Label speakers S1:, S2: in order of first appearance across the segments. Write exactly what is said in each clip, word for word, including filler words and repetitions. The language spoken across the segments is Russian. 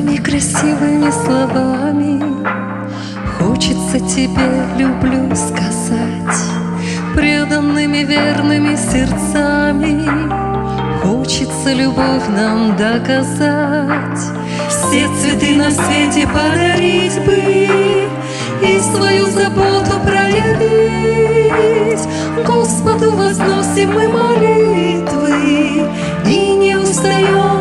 S1: Самыми красивыми словами хочется тебе люблю сказать. Преданными верными сердцами хочется любовь нам доказать. Все цветы на свете подарить бы и свою заботу проявить. Господу возносим мы молитвы и не устаем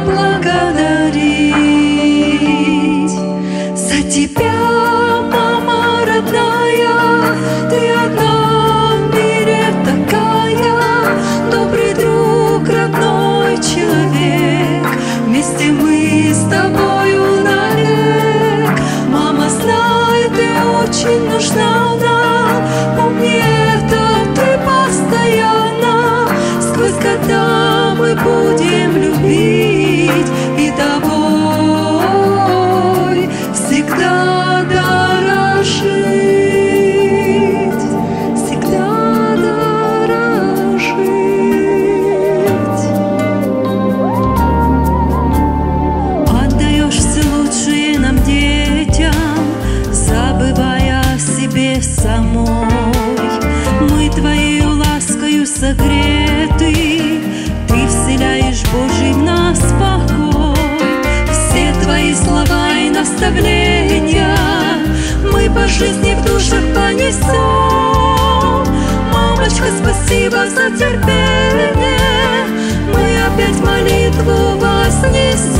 S1: благодарить. За тебя, мама родная, ты одна в мире такая, добрый друг, родной человек. Вместе мы с тобою навек. Мама, знай, ты очень нужна нам. Помни это ты постоянно. Сквозь года мы будем любить и тобой всегда дорожить, всегда дорожить. Отдаешь все лучшее нам, детям, забывая о себе самой. Мы твоею ласкою согреты, ты вселяешь Божий в нас покой. Все твои слова и наставления мы по жизни в душах понесем. Мамочка, спасибо за терпение, мы опять молитву вознесем.